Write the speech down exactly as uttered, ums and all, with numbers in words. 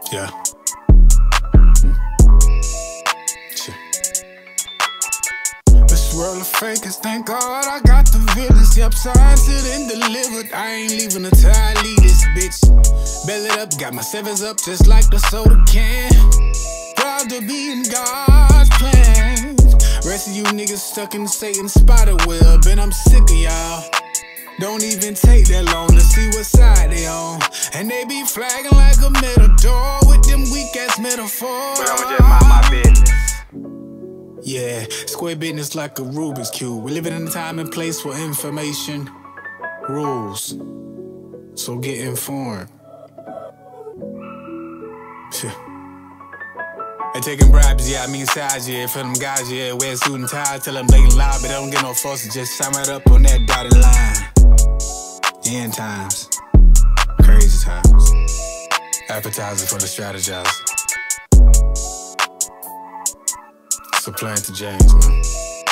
Yeah. Mm. Shit. This world of fakers, thank God I got the villains. Yep, signed, sealed, and delivered. I ain't leaving until I leave this bitch. Bell it up, got my sevens up just like the soda can. Proud to be in God's plan. Rest of you niggas stuck in Satan's spider web, and I'm sick of y'all. Don't even take that long to see what side they on. And they be flagging like a matador with them weak-ass metaphors. But I'ma just mind my business. Yeah, square business like a Rubik's Cube. We're living in a time and place for information rules. So get informed. They taking bribes, yeah, I mean size, yeah. For them guys, yeah, wear suit and tie. Tell them they can lie, but they don't get no fuss. Just sign right up on that dotted line. End times, crazy times. Appetizer for the strategizer. Supplanter James, man.